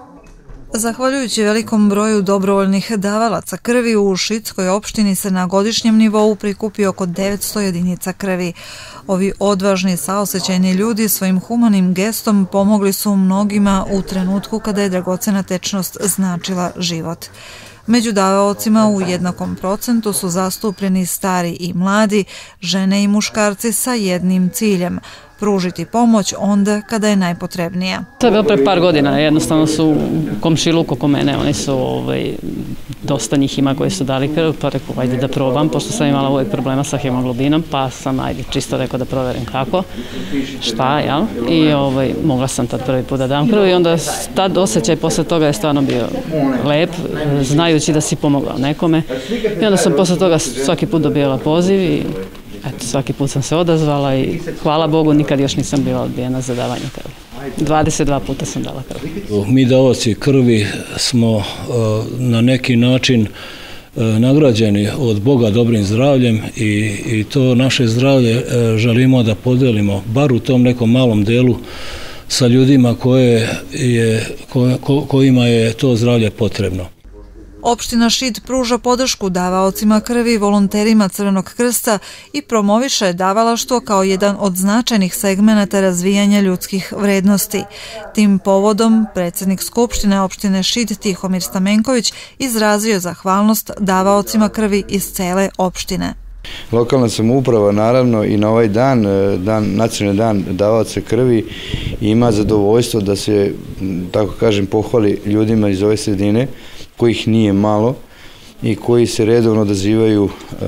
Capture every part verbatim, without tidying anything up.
Zahvaljujući velikom broju dobrovoljnih davalaca krvi, u Šidskoj opštini se na godišnjem nivou prikupi oko devetsto jedinica krvi. Ovi odvažni, saosećajni ljudi svojim humanim gestom pomogli su mnogima u trenutku kada je dragocena tečnost značila život. Među davaocima u jednakom procentu su zastupljeni stari i mladi, žene i muškarci sa jednim ciljem – pružiti pomoć onda kada je najpotrebnija. To je bilo pre par godina, jednostavno su u komšiluk oko mene, oni su, ovaj, dosta njih ima koji su dali krv, pa rekao, ajde da probam, pošto sam imala ovaj problema sa hemoglobinom, pa sam, ajde, čisto rekao da proverim kako, šta, jel? I ovaj, mogla sam tad prvi put da dam krv i onda tad osjećaj posle toga je stvarno bio lep, znajući da si pomogla nekome. I onda sam posle toga svaki put dobijala poziv i eto, svaki put sam se odazvala i hvala Bogu nikad još nisam bila odbijena za davanje krvi. dvadeset dva puta sam dala krvi. Mi davaoci krvi smo na neki način nagrađeni od Boga dobrim zdravljem i, i to naše zdravlje želimo da podelimo bar u tom nekom malom delu sa ljudima koje je, ko, ko, kojima je to zdravlje potrebno. Opština Šid pruža podršku davaocima krvi i volonterima Crvenog krsta i promoviše davalaštvo kao jedan od značajnih segmenata razvijanja ljudskih vrednosti. Tim povodom predsjednik Skupštine opštine Šid Tihomir Stamenković izrazio zahvalnost davaocima krvi iz cele opštine. Lokalna samouprava naravno i na ovaj dan, dan nacionalni dan davaoca krvi, ima zadovoljstvo da se, tako kažem, pohvali ljudima iz ove sredine, kojih nije malo i koji se redovno odazivaju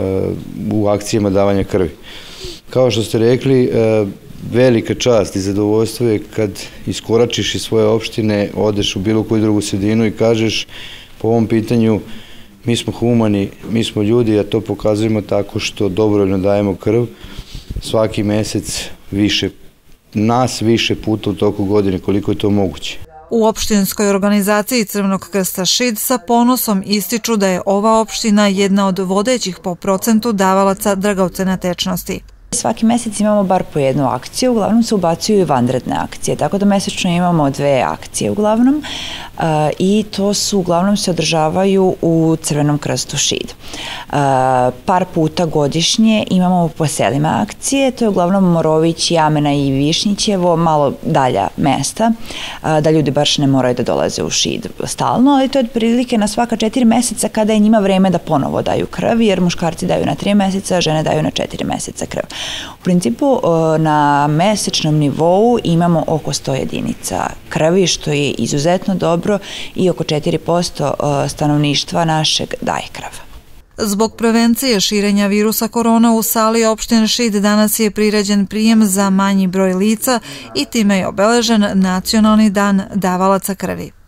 u akcijama davanja krvi. Kao što ste rekli, velika čast i zadovoljstvo je kad iskoračiš iz svoje opštine, odeš u bilo koju drugu sredinu i kažeš po ovom pitanju mi smo humani, mi smo ljudi, a to pokazujemo tako što dobrovoljno dajemo krv svaki mesec više, nas više puta u toku godine koliko je to moguće. U opštinskoj organizaciji Crvenog krsta Šid sa ponosom ističu da je ova opština jedna od vodećih po procentu davalaca dragocene tečnosti. Svaki mesec imamo bar po jednu akciju, uglavnom se ubacuju i vanredne akcije, tako da mesečno imamo dve akcije uglavnom i to su uglavnom se održavaju u Crvenom krstu Šid. Par puta godišnje imamo po selima akcije, to je uglavnom Morović, Jamena i Višnjićevo, malo dalja mesta, da ljudi baš ne moraju da dolaze u Šid stalno, ali to je otprilike na svaka četiri meseca kada je njima vreme da ponovo daju krv, jer muškarci daju na tri meseca, žene daju na četiri meseca krv. U principu na mesečnom nivou imamo oko sto jedinica krvi, što je izuzetno dobro i oko četiri posto stanovništva našeg daje krv. Zbog prevencije širenja virusa korona u sali opštine Šid danas je priređen prijem za manji broj lica i time je obeležen Nacionalni dan davalaca krvi.